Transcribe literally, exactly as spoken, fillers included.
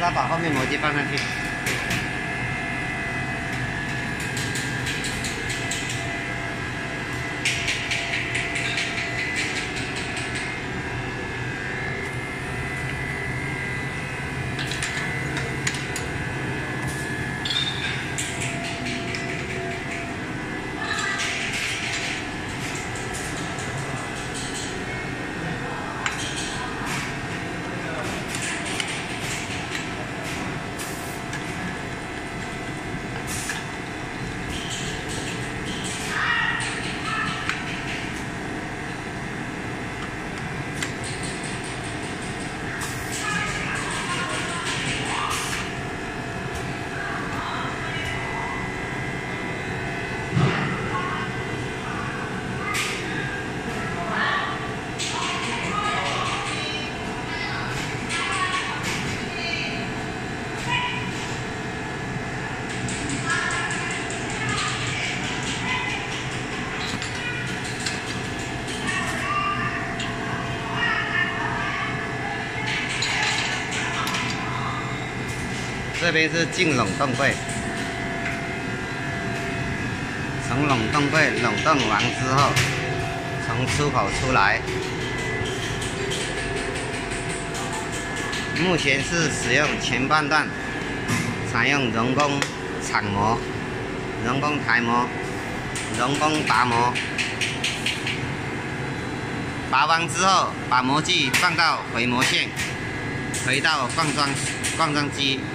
他把后面模具放上去。这边是进冷冻柜，从冷冻柜冷冻完之后，从出口出来。目前是使用前半段采用人工铲模、人工抬模、人工拔模。拔完之后，把模具放到回模线，回到灌装灌装机。